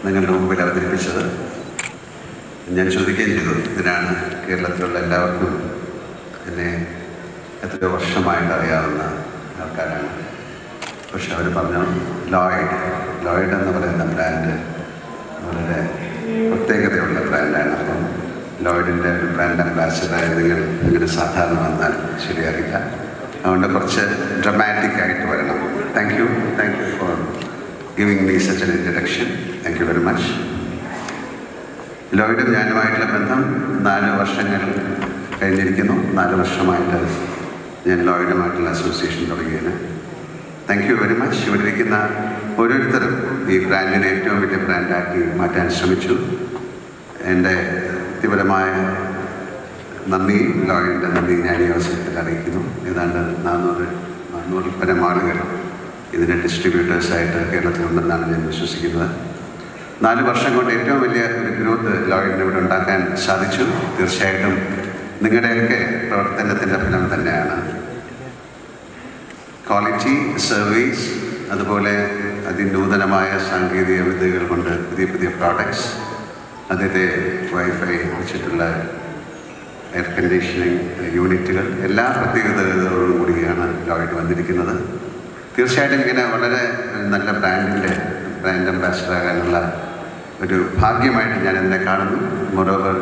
നിങ്ങളുടെ മുമ്പിൽ അവതരിപ്പിച്ചത്. ഞാൻ ചോദിക്കുകയും ചെയ്തു, ഇതിനാണ് കേരളത്തിലുള്ള എല്ലാവർക്കും എന്നെ എത്രയോ വർഷമായിട്ട് അറിയാവുന്ന ആൾക്കാരാണ്. പക്ഷെ അവർ പറഞ്ഞു ലോയിഡ് എന്ന് പറയുന്ന ബ്രാൻഡ് വളരെ പ്രത്യേകതയുള്ള ബ്രാൻഡാണ്. അപ്പം ലോയിഡിൻ്റെ ഒരു ബ്രാൻഡ് അംബാസിഡറായി നിങ്ങൾ സാധാരണ വന്നാൽ ശരിയാകില്ല. അതുകൊണ്ട് കുറച്ച് ഡ്രമാറ്റിക് ആയിട്ട് വരണം. Thank you for giving me such an introduction. Thank you very much. ലോയിഡും ഞാനുമായിട്ടുള്ള ബന്ധം 4 വർഷങ്ങൾ കഴിഞ്ഞിരിക്കുന്നു. 4 വർഷമായിട്ട് ഞാൻ ലോയിഡുമായിട്ടുള്ള അസോസിയേഷൻ തുടങ്ങിയത്. Thank you very much. ഇവിടെ ഇരിക്കുന്ന ഓരോരുത്തരും ഈ ബ്രാൻഡിനെ ഏറ്റവും വലിയ ബ്രാൻഡാക്കി മാറ്റാൻ ശ്രമിച്ചു. എൻ്റെ വ്യക്തിപരമായ നന്ദി, ലോയിഡിൻ്റെ നന്ദി ഞാൻ ഈ അവസരത്തിൽ അറിയിക്കുന്നു. ഏതാണ്ട് 400 പരം ആളുകൾ ഇതിൻ്റെ ഡിസ്ട്രിബ്യൂട്ടേഴ്സായിട്ട് കേരളത്തിലുണ്ടെന്നാണ് ഞാൻ വിശ്വസിക്കുന്നത്. 4 വർഷം കൊണ്ട് ഏറ്റവും വലിയ ഒരു ഗ്രോത്ത് ലോയിഡിന് ഇവിടെ ഉണ്ടാക്കാൻ സാധിച്ചു. തീർച്ചയായിട്ടും നിങ്ങളുടെയൊക്കെ പ്രവർത്തനത്തിൻ്റെ ഫലം തന്നെയാണ്. ക്വാളിറ്റി സർവീസ്, അതുപോലെ അതിനൂതനമായ സാങ്കേതിക വിദ്യകൾ കൊണ്ട് പുതിയ പ്രോഡക്ട്സ്, അതിൻ്റെ വൈഫൈ വെച്ചിട്ടുള്ള എയർ കണ്ടീഷനിങ് യൂണിറ്റുകൾ, എല്ലാ പ്രത്യേകതകളോടും കൂടിയാണ് ലോയിഡ് വന്നിരിക്കുന്നത്. തീർച്ചയായിട്ടും ഇങ്ങനെ വളരെ നല്ല ബ്രാൻഡ് അംബാസിഡറാകാനുള്ള ഒരു ഭാഗ്യമായിട്ട് ഞാൻ ഇതിനെ കാണുന്നു. മോറോവർ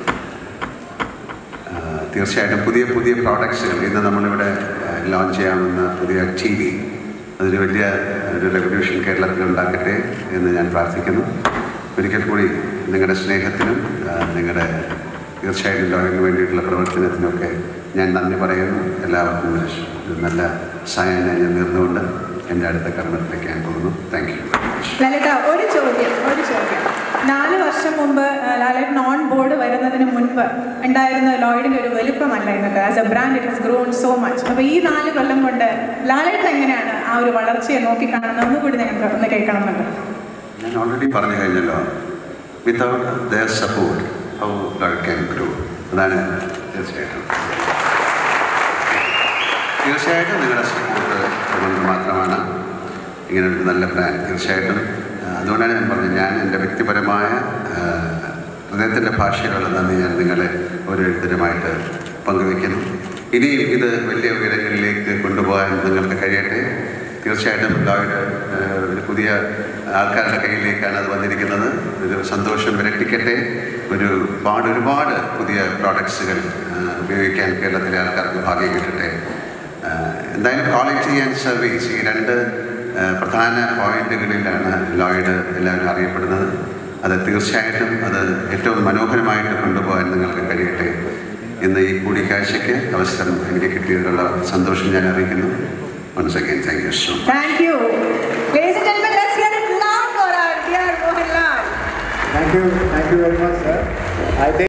തീർച്ചയായിട്ടും പുതിയ പ്രോഡക്ട്സുകൾ ഇന്ന് നമ്മളിവിടെ ലോഞ്ച് ചെയ്യാവുന്ന പുതിയ TV, അതൊരു വലിയ ഒരു റെവല്യൂഷൻ കേരളത്തിൽ ഉണ്ടാക്കട്ടെ എന്ന് ഞാൻ പ്രാർത്ഥിക്കുന്നു. ഒരിക്കൽ കൂടി നിങ്ങളുടെ സ്നേഹത്തിനും തീർച്ചയായിട്ടും ലോയിഡിന് വേണ്ടിയിട്ടുള്ള പ്രവർത്തനത്തിനൊക്കെ ഞാൻ നന്ദി പറയുന്നു. എല്ലാവർക്കും ഒരു നല്ല സഹായം ഞാൻ നേർന്നുകൊണ്ട് എൻ്റെ അടുത്ത കർമ്മത്തിലേക്ക് ഞാൻ പോകുന്നു. Thank you. ലളിത, ഒരു ചോദ്യം. 4 വർഷം മുമ്പ് ലാലേട്ടൻ ഓൺ ബോർഡ് വരുന്നതിന് മുൻപ് ഉണ്ടായിരുന്ന ലോയിഡിൻ്റെ ഒരു വലുപ്പമല്ല ഇന്നത്തെ. As a brand it has grown so much. അപ്പോൾ ഈ 4 കൊല്ലം കൊണ്ട് ലാലേട്ടൻ എങ്ങനെയാണ് ആ ഒരു വളർച്ചയെ നോക്കിക്കാണുന്നത്? ഒന്നുകൂടി ഞങ്ങൾക്ക് ഒന്ന് കേൾക്കണമെന്നുണ്ട്. ഞാൻ ഓൾറെഡി പറഞ്ഞു കഴിഞ്ഞല്ലോ, without their support how Lloyd can grow. അതാണ് തീർച്ചയായിട്ടും നിങ്ങളുടെ സപ്പോർട്ട് കൊണ്ട് മാത്രമാണ് ഇങ്ങനെ ഒരു നല്ല പ്ലാൻ. തീർച്ചയായിട്ടും അതുകൊണ്ടാണ് ഞാൻ പറഞ്ഞത്, ഞാൻ എൻ്റെ വ്യക്തിപരമായ ഹൃദയത്തിൻ്റെ ഭാഷയിലുള്ള നന്ദി ഞാൻ നിങ്ങളെ ഓരോരുത്തരുമായിട്ട് പങ്കുവയ്ക്കുന്നു. ഇനിയും ഇത് വലിയ ഉയരങ്ങളിലേക്ക് കൊണ്ടുപോകാൻ നിങ്ങൾക്ക് കഴിയട്ടെ. തീർച്ചയായിട്ടും ലോയിഡ് ഒരു പുതിയ ആൾക്കാരുടെ കയ്യിലേക്കാണ് അത് വന്നിരിക്കുന്നത്. ഒരു സന്തോഷം വിരട്ടിക്കട്ടെ. ഒരുപാട് പുതിയ പ്രോഡക്ട്സുകൾ ഉപയോഗിക്കാൻ കേരളത്തിലെ ആൾക്കാർക്ക് ഭാഗ്യം കിട്ടട്ടെ. എന്തായാലും ക്വാളിറ്റി ആൻഡ് സർവീസ്, ഈ 2 പ്രധാന പോയിന്റുകളിലാണ് ലോയിഡ് എല്ലാവരും അറിയപ്പെടുന്നത്. അത് തീർച്ചയായിട്ടും അത് ഏറ്റവും മനോഹരമായിട്ട് കൊണ്ടുപോകാൻ നിങ്ങൾക്ക് കഴിയട്ടെ. ഇന്ന് ഈ കൂടിക്കാഴ്ചയ്ക്ക് അവസരം എനിക്ക് കിട്ടിയതിലുള്ള സന്തോഷം ഞാൻ അറിയിക്കുന്നു. Once again, thank you so much. Thank you. Ladies and gentlemen, let's hear it loud for our dear Mohanlal. Thank you very much, sir. I think